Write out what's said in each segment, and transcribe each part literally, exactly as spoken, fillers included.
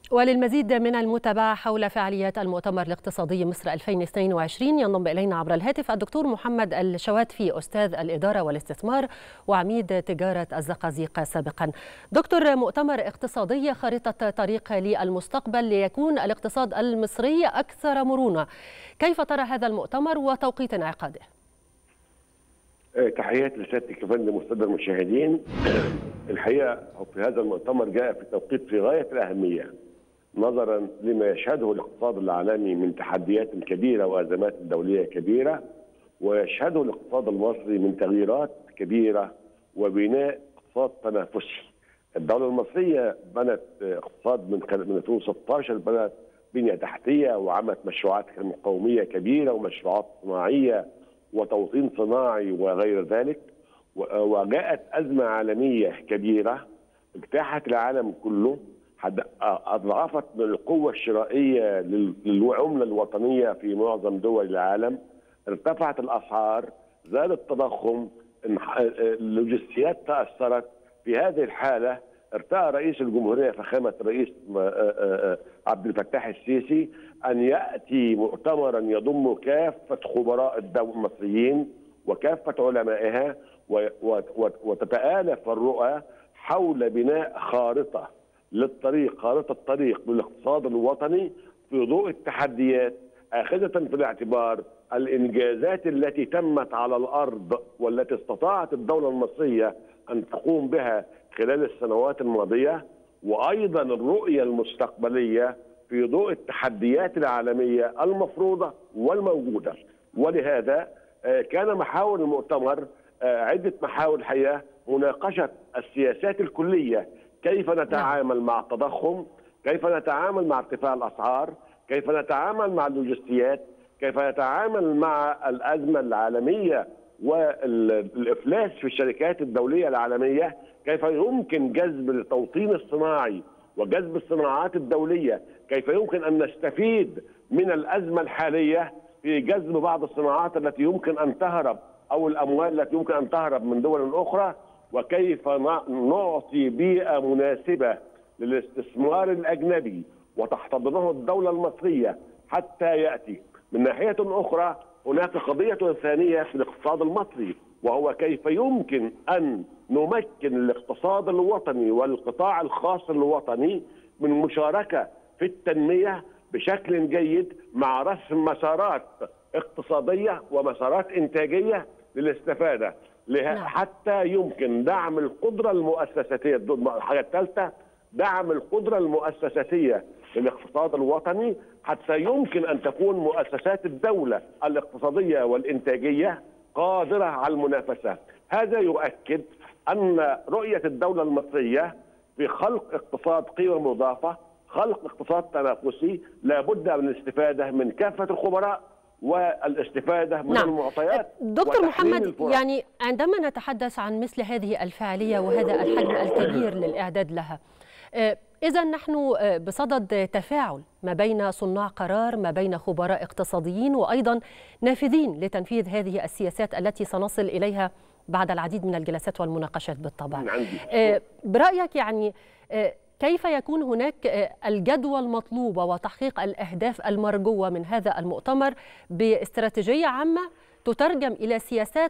وللمزيد من المتابعة حول فعاليات المؤتمر الاقتصادي مصر ألفين واثنين وعشرين ينضم إلينا عبر الهاتف الدكتور محمد الشواتفي، أستاذ الإدارة والاستثمار وعميد تجارة الزقازيق سابقا. دكتور، مؤتمر اقتصادي خارطة طريق للمستقبل ليكون الاقتصاد المصري أكثر مرونة، كيف ترى هذا المؤتمر وتوقيت انعقاده؟ تحياتي لسيادتك يا فندم والساده المشاهدين. الحقيقه في هذا المؤتمر جاء في توقيت في غايه الاهميه نظرا لما يشهده الاقتصاد العالمي من تحديات كبيره وازمات دوليه كبيره، ويشهده الاقتصاد المصري من تغييرات كبيره وبناء اقتصاد تنافسي. الدوله المصريه بنت اقتصاد من من ألفين وستاشر، بنت بنيه تحتيه وعملت مشروعات قوميه كبيره ومشروعات صناعيه وتوطين صناعي وغير ذلك، وجاءت ازمه عالميه كبيره اجتاحت العالم كله، اضعفت من القوه الشرائيه للعمله الوطنيه في معظم دول العالم، ارتفعت الاسعار، زاد التضخم، اللوجستيات تاثرت. في هذه الحاله ارتأى رئيس الجمهوريه فخامه الرئيس عبد الفتاح السيسي ان ياتي مؤتمرا يضم كافه خبراء الدوله المصريين وكافه علمائها وتتآلف الرؤى حول بناء خارطه للطريق، خارطه طريق للاقتصاد الوطني في ضوء التحديات، آخذة في الاعتبار الإنجازات التي تمت على الأرض والتي استطاعت الدولة المصرية أن تقوم بها خلال السنوات الماضية، وأيضا الرؤية المستقبلية في ضوء التحديات العالمية المفروضة والموجودة. ولهذا كان محاور المؤتمر عدة محاور الحقيقة: مناقشة السياسات الكلية، كيف نتعامل مع التضخم، كيف نتعامل مع ارتفاع الأسعار، كيف نتعامل مع اللوجستيات، كيف نتعامل مع الأزمة العالمية والإفلاس في الشركات الدولية العالمية، كيف يمكن جذب التوطين الصناعي وجذب الصناعات الدولية، كيف يمكن أن نستفيد من الأزمة الحالية في جذب بعض الصناعات التي يمكن أن تهرب أو الأموال التي يمكن أن تهرب من دول أخرى، وكيف نعطي بيئة مناسبة للاستثمار الأجنبي وتحتضنه الدولة المصرية حتى يأتي. من ناحية أخرى هناك قضية ثانية في الاقتصاد المصري، وهو كيف يمكن أن نمكن الاقتصاد الوطني والقطاع الخاص الوطني من مشاركة في التنمية بشكل جيد مع رسم مسارات اقتصادية ومسارات إنتاجية للاستفادة، حتى يمكن دعم القدرة المؤسساتية. الحاجة الثالثة دعم القدرة المؤسساتية للاقتصاد الوطني حتى يمكن أن تكون مؤسسات الدولة الاقتصادية والإنتاجية قادرة على المنافسة. هذا يؤكد أن رؤية الدولة المصرية في خلق اقتصاد قيمة مضافة، خلق اقتصاد تنافسي، لابد من الاستفادة من كافة الخبراء والاستفادة من نعم. المعطيات. دكتور محمد، الفرص. يعني عندما نتحدث عن مثل هذه الفعالية وهذا الحجم الكبير للإعداد لها، إذا نحن بصدد تفاعل ما بين صناع قرار، ما بين خبراء اقتصاديين وأيضا نافذين لتنفيذ هذه السياسات التي سنصل إليها بعد العديد من الجلسات والمناقشات بالطبع. برأيك يعني كيف يكون هناك الجدوى المطلوبة وتحقيق الأهداف المرجوة من هذا المؤتمر باستراتيجية عامة تترجم إلى سياسات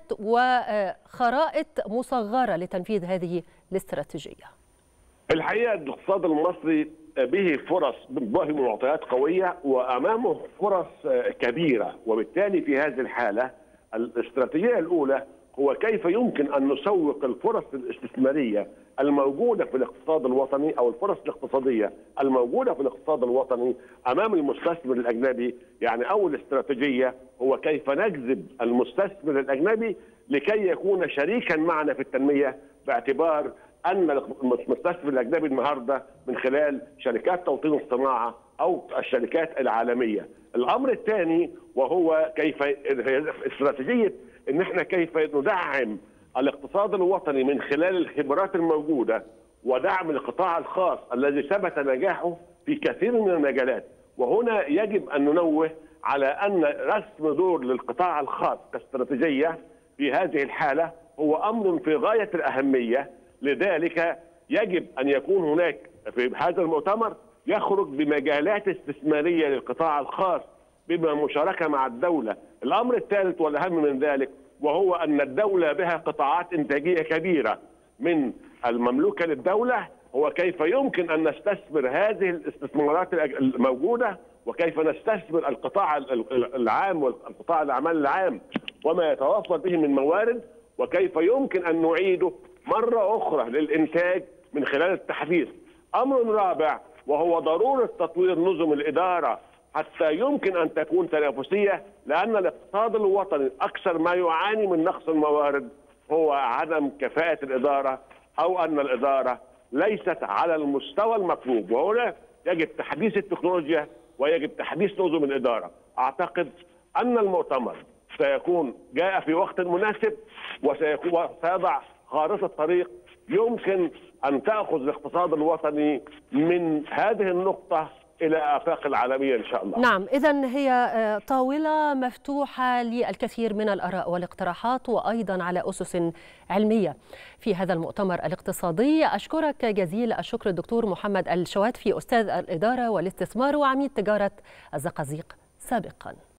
وخرائط مصغرة لتنفيذ هذه الاستراتيجية؟ الحقيقة الاقتصاد المصري به فرص، به معطيات قوية وأمامه فرص كبيرة، وبالتالي في هذه الحالة الاستراتيجية الأولى هو كيف يمكن أن نسوق الفرص الاستثمارية الموجودة في الاقتصاد الوطني أو الفرص الاقتصادية الموجودة في الاقتصاد الوطني أمام المستثمر الأجنبي. يعني أول استراتيجية هو كيف نجذب المستثمر الأجنبي لكي يكون شريكا معنا في التنمية، باعتبار أن المستثمر الأجنبي النهارده من خلال شركات توطين الصناعة أو الشركات العالمية. الأمر الثاني وهو كيف استراتيجية إن احنا كيف ندعم الاقتصاد الوطني من خلال الخبرات الموجودة ودعم القطاع الخاص الذي ثبت نجاحه في كثير من المجالات. وهنا يجب أن ننوه على أن رسم دور للقطاع الخاص كاستراتيجية في هذه الحالة هو أمر في غاية الأهمية. لذلك يجب أن يكون هناك في هذا المؤتمر يخرج بمجالات استثمارية للقطاع الخاص بما مشاركة مع الدولة. الأمر الثالث والأهم من ذلك وهو أن الدولة بها قطاعات إنتاجية كبيرة من المملوكة للدولة، هو كيف يمكن أن نستثمر هذه الاستثمارات الموجودة، وكيف نستثمر القطاع العام والقطاع الأعمال العام وما يتوفر به من موارد، وكيف يمكن أن نعيده مرة أخرى للإنتاج من خلال التحديث. أمر رابع وهو ضرورة تطوير نظم الإدارة حتى يمكن أن تكون تنافسية، لأن الاقتصاد الوطني أكثر ما يعاني من نقص الموارد هو عدم كفاءة الإدارة، أو أن الإدارة ليست على المستوى المطلوب، وهنا يجب تحديث التكنولوجيا ويجب تحديث نظم الإدارة. أعتقد أن المؤتمر سيكون جاء في وقت مناسب وسيضع خارطة طريق يمكن أن تأخذ الاقتصاد الوطني من هذه النقطة إلى آفاق العالمية إن شاء الله. نعم، إذن هي طاولة مفتوحة للكثير من الآراء والاقتراحات، وأيضا على أسس علمية في هذا المؤتمر الاقتصادي. أشكرك جزيل الشكر الدكتور محمد الشواتفي، أستاذ الإدارة والاستثمار وعميد تجارة الزقازيق سابقا.